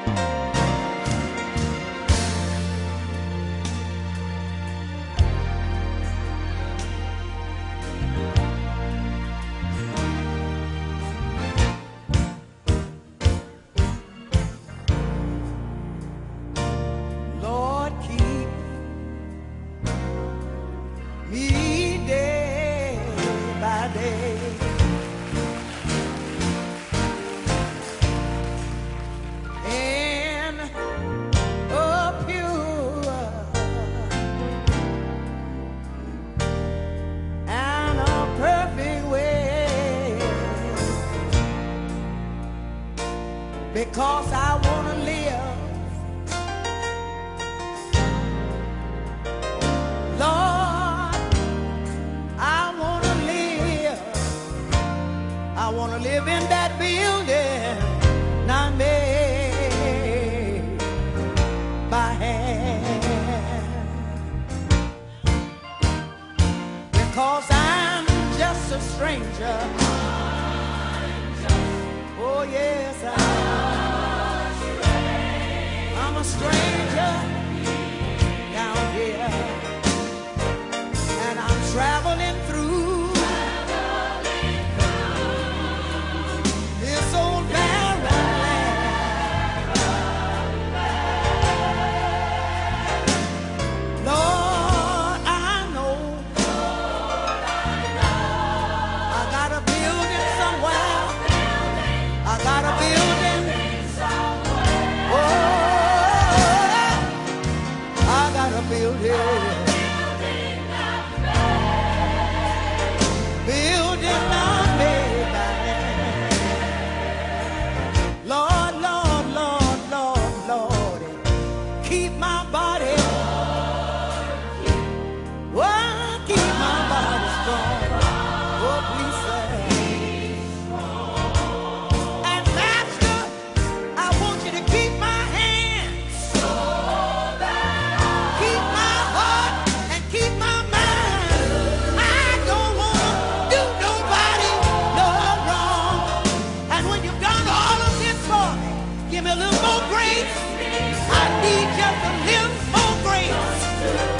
Lord, keep me day by day. In a pure and a perfect way, because I want to live, Lord, I want to live. I want to live in that building not made by hand, because I'm just a stranger. Oh yes, I'm a stranger down here, and I'm traveling through this old barren land. Lord, I know I got a building somewhere. I got a building somewhere. Oh, I got a building. Building not made by hand. Lord, Lord, Lord, Lord, Lord, keep my body. Oh, keep my body strong. Oh, please, sir. And Master, I want you to keep my hands, keep my heart, and keep my mind. I don't want to do nobody no wrong. And when you've done all of this for me, give me a little more grace. I need just a little more grace.